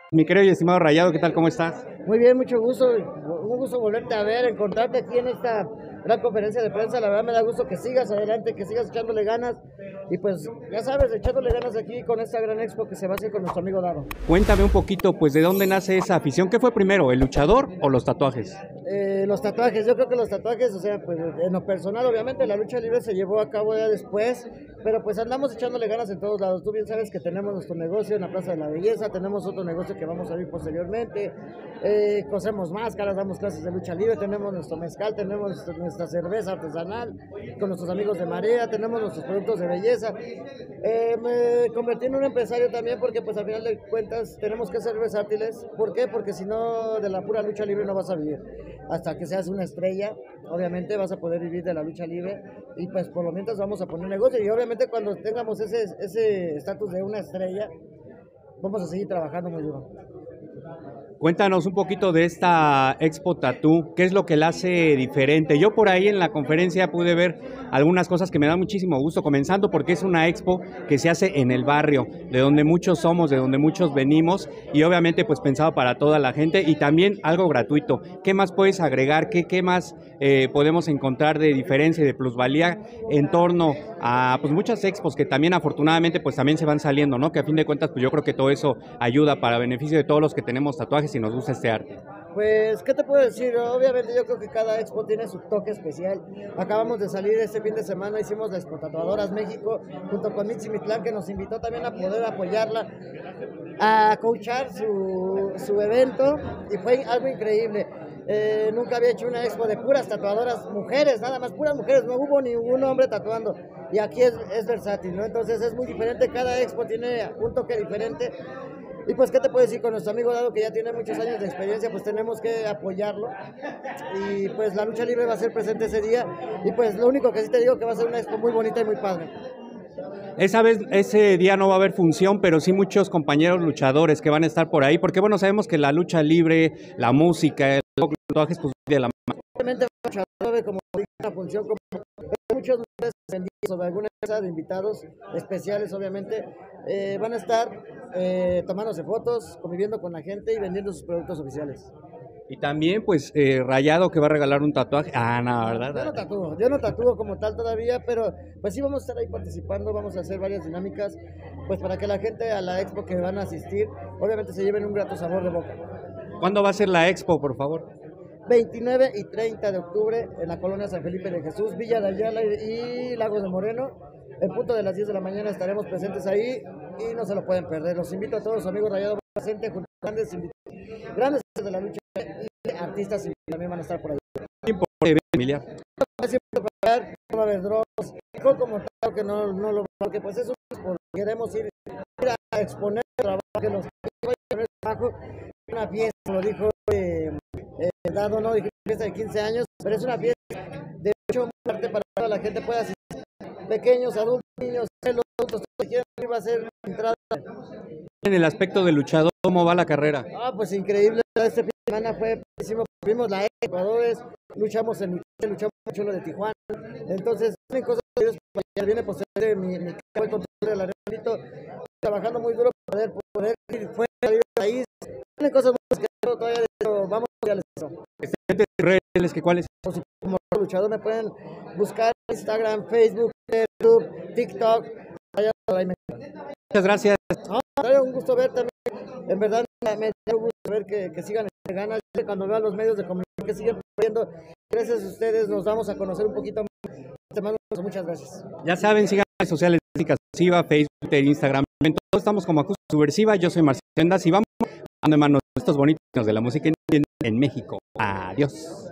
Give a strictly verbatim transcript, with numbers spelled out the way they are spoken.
Mi querido y estimado Rayado, ¿qué tal? ¿Cómo estás? Muy bien, mucho gusto, un gusto volverte a ver, encontrarte aquí en esta gran conferencia de prensa. La verdad me da gusto que sigas adelante, que sigas echándole ganas y pues ya sabes, echándole ganas aquí con esta gran expo que se va a hacer con nuestro amigo Dado. Cuéntame un poquito, pues, ¿de dónde nace esa afición? ¿Qué fue primero, el luchador o los tatuajes? Eh, los tatuajes, yo creo que los tatuajes, o sea, pues en lo personal, obviamente la lucha libre se llevó a cabo ya después, pero pues andamos echándole ganas en todos lados. Tú bien sabes que tenemos nuestro negocio en la Plaza de la Belleza, tenemos otro negocio que vamos a abrir posteriormente, eh, cosemos máscaras, damos clases de lucha libre, tenemos nuestro mezcal, tenemos nuestra cerveza artesanal con nuestros amigos de Marea, tenemos nuestros productos de belleza. Eh, me convertí en un empresario también porque pues al final de cuentas tenemos que ser versátiles. ¿Por qué? Porque si no, de la pura lucha libre no vas a vivir. Hasta que seas una estrella, obviamente vas a poder vivir de la lucha libre y pues por lo mientras vamos a poner negocio y obviamente cuando tengamos ese ese estatus de una estrella, vamos a seguir trabajando muy duro. Cuéntanos un poquito de esta Expo Tattoo, ¿qué es lo que la hace diferente? Yo por ahí en la conferencia pude ver algunas cosas que me dan muchísimo gusto, comenzando porque es una expo que se hace en el barrio, de donde muchos somos, de donde muchos venimos y obviamente pues pensado para toda la gente y también algo gratuito. ¿Qué más puedes agregar? ¿Qué, qué más eh, podemos encontrar de diferencia y de plusvalía en torno a pues muchas expos que también afortunadamente pues también se van saliendo, ¿no? Que a fin de cuentas pues yo creo que todo eso ayuda para beneficio de todos los que tenemos tatuajes y nos gusta este arte. Pues, ¿qué te puedo decir? Obviamente yo creo que cada expo tiene su toque especial. Acabamos de salir este fin de semana, hicimos la Expo Tatuadoras México, junto con Mitzi Mitlán, que nos invitó también a poder apoyarla, a coachar su, su evento, y fue algo increíble. Eh, nunca había hecho una expo de puras tatuadoras mujeres, nada más, puras mujeres, no hubo ningún hombre tatuando, y aquí es, es versátil, ¿no? Entonces es muy diferente, cada expo tiene un toque diferente. Y pues, ¿qué te puedo decir? Con nuestro amigo Dado, que ya tiene muchos años de experiencia, pues tenemos que apoyarlo. Y pues la lucha libre va a ser presente ese día. Y pues lo único que sí te digo que va a ser una expo muy bonita y muy padre. Esa vez, ese día no va a haber función, pero sí muchos compañeros luchadores que van a estar por ahí, porque bueno, sabemos que la lucha libre, la música, los tatuajes, pues de la mano. Obviamente, como una función, como muchos vendidos o de alguna mesa de invitados especiales, obviamente, eh, van a estar eh, tomándose fotos, conviviendo con la gente y vendiendo sus productos oficiales. Y también, pues, eh, Rayado que va a regalar un tatuaje. Ah, no, Yo ¿verdad? no tatúo, yo no tatúo como tal todavía, pero pues sí vamos a estar ahí participando, vamos a hacer varias dinámicas, pues para que la gente a la expo que van a asistir, obviamente se lleven un grato sabor de boca. ¿Cuándo va a ser la expo, por favor? veintinueve y treinta de octubre en la colonia San Felipe de Jesús, Villa de Ayala y Lagos de Moreno. En punto de las diez de la mañana estaremos presentes ahí y no se lo pueden perder. Los invito a todos, amigos Rayado presente, junto a grandes invitados, grandes de la lucha y artistas también van a estar por ahí. Emilia. Siempre para ver, va a haber drones, mejor como tal que no, no lo porque pues eso porque queremos ir, ir a exponer el trabajo que los que trabajo, una fiesta, lo dijo eh, eh, Dado, no dije fiesta de quince años, pero es una fiesta de mucho parte para toda la gente pueda asistir, pequeños, adultos, niños, los adultos, todos quieran ir, va a ser entrada. En el aspecto de luchador, ¿cómo va la carrera? Ah, pues increíble, este fin de semana fue pésimo, vimos la Ecuadores, luchamos en Michoacán, luchamos mucho lo de Tijuana, entonces tienen cosas que Dios para viene por ser mi, mi voy con el arreglito, trabajando muy duro para poder, poder ir fuera del país, tienen cosas buenas que todavía vamos a eso. Excelentes redes, que cuáles. Como luchador me pueden buscar en Instagram, Facebook, YouTube, TikTok. Muchas gracias. No, un gusto ver también. En verdad me da gusto ver que, que sigan de ganas. Cuando veo a los medios de comunicación que siguen viendo, gracias a ustedes nos vamos a conocer un poquito más. Te mando muchas gracias. Ya saben, sigan las redes sociales de Subversiva, Facebook, Twitter, Instagram. Todos estamos como Acústica Subversiva. Yo soy Marcelo Endas y vamos dando en manos estos bonitos de la música en México. Adiós.